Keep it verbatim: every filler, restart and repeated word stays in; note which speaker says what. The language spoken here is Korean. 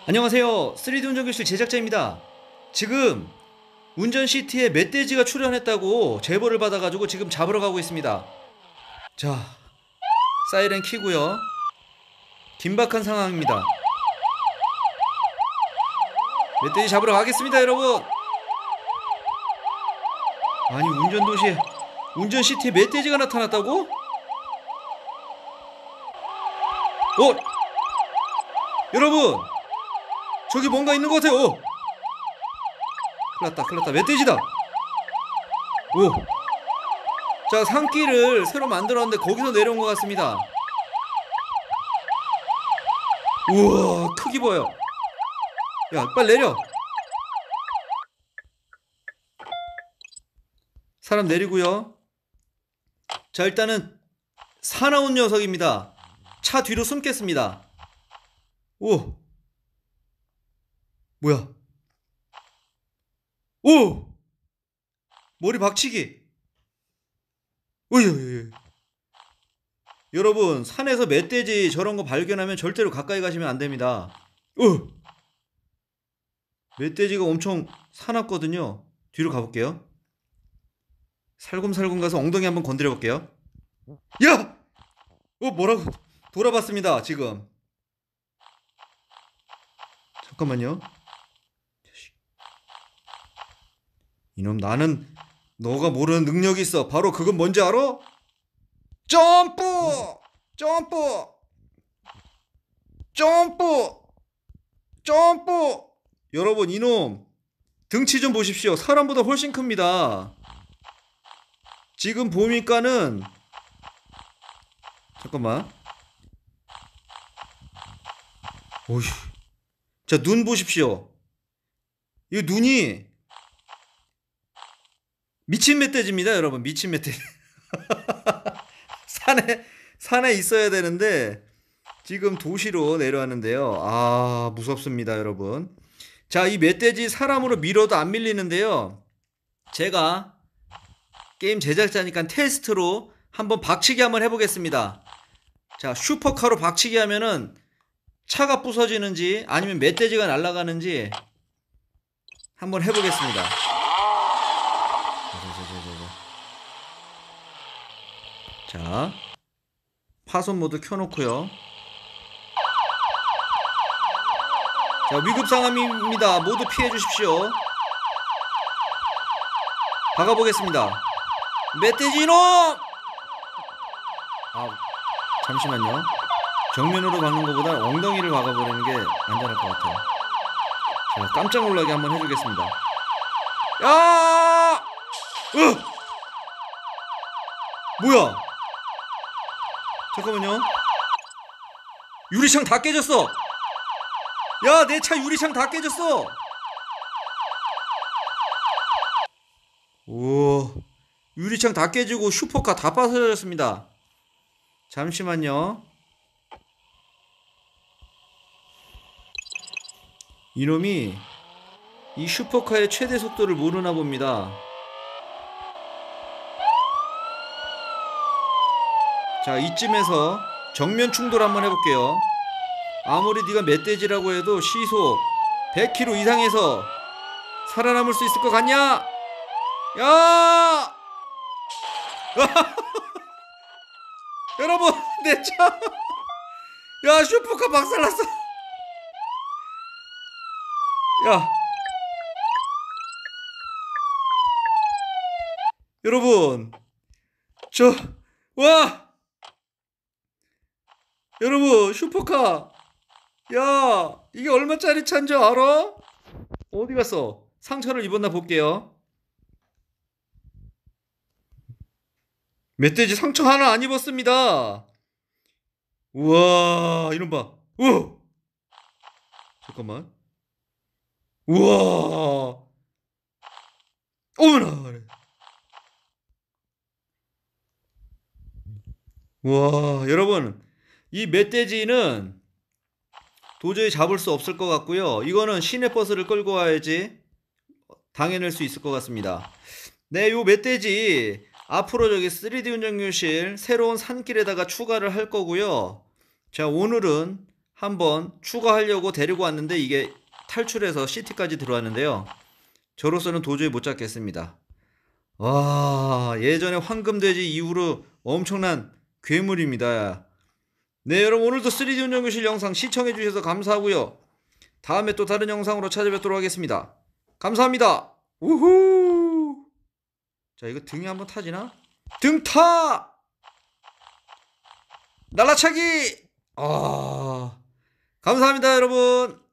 Speaker 1: 안녕하세요. 쓰리디 운전교실 제작자입니다. 지금 운전시티에 멧돼지가 출연했다고 제보를 받아가지고 지금 잡으러 가고 있습니다. 자, 사이렌 켜고요. 긴박한 상황입니다. 멧돼지 잡으러 가겠습니다, 여러분. 아니, 운전도시에 운전시티에 멧돼지가 나타났다고? 어? 여러분, 저기 뭔가 있는 것 같아요. 오! 큰일났다, 큰일났다. 멧돼지다. 오! 자, 산길을 새로 만들었는데 거기서 내려온 것 같습니다. 우와, 크기 보여. 야, 빨리 내려. 사람 내리고요. 자, 일단은 사나운 녀석입니다. 차 뒤로 숨겠습니다. 오! 뭐야? 오! 머리 박치기. 오이. 여러분, 산에서 멧돼지 저런 거 발견하면 절대로 가까이 가시면 안 됩니다. 오! 멧돼지가 엄청 사납거든요. 뒤로 가볼게요. 살금살금 가서 엉덩이 한번 건드려 볼게요. 야! 어, 뭐라고? 돌아봤습니다, 지금. 잠깐만요. 이놈, 나는 너가 모르는 능력이 있어. 바로 그건 뭔지 알아? 점프! 점프! 점프! 점프! 여러분, 이놈 등치 좀 보십시오. 사람보다 훨씬 큽니다. 지금 보니까는, 잠깐만. 오휴. 자, 눈 보십시오. 이 눈이 미친 멧돼지입니다, 여러분. 미친 멧돼지. 산에 산에 있어야 되는데 지금 도시로 내려왔는데요. 아, 무섭습니다, 여러분. 자, 이 멧돼지 사람으로 밀어도 안 밀리는데요. 제가 게임 제작자니까 테스트로 한번 박치기 한번 해보겠습니다. 자, 슈퍼카로 박치기 하면은 차가 부서지는지 아니면 멧돼지가 날아가는지 한번 해보겠습니다. 자, 파손 모드 켜놓고요. 자, 위급 상황입니다. 모두 피해 주십시오. 박아보겠습니다. 멧돼지 이놈! 아, 잠시만요. 정면으로 박는 것보다 엉덩이를 박아버리는 게 안전할 것 같아요. 제가 깜짝 놀라게 한번 해주겠습니다. 야! 으! 뭐야? 잠깐만요. 유리창 다 깨졌어. 야, 내 차 유리창 다 깨졌어. 오, 유리창 다 깨지고 슈퍼카 다 빠져졌습니다. 잠시만요. 이놈이 이 슈퍼카의 최대 속도를 모르나 봅니다. 자, 이쯤에서 정면 충돌 한번 해볼게요. 아무리 네가 멧돼지라고 해도 시속 백 킬로미터 이상에서 살아남을 수 있을 것 같냐? 야! 여러분, 내 차! 야, 슈퍼카 박살났어! 야! 여러분, 저, 와! 여러분, 슈퍼카! 야, 이게 얼마짜리 차인 줄 알아? 어디 갔어? 상처를 입었나 볼게요. 멧돼지 상처 하나 안 입었습니다. 우와, 이놈 봐. 우와! 잠깐만. 우와! 어머나! 우와, 여러분, 이 멧돼지는 도저히 잡을 수 없을 것 같고요. 이거는 시내버스를 끌고 와야지 당해낼 수 있을 것 같습니다. 네, 요 멧돼지 앞으로 저기 쓰리디 운전교실 새로운 산길에다가 추가를 할 거고요. 자, 오늘은 한번 추가하려고 데리고 왔는데 이게 탈출해서 시티까지 들어왔는데요. 저로서는 도저히 못 잡겠습니다. 와, 예전에 황금돼지 이후로 엄청난 괴물입니다. 네, 여러분 오늘도 쓰리디 운전교실 영상 시청해주셔서 감사하고요. 다음에 또 다른 영상으로 찾아뵙도록 하겠습니다. 감사합니다. 우후. 자, 이거 등에 한번 타지나? 등 타! 날라차기! 아, 감사합니다, 여러분.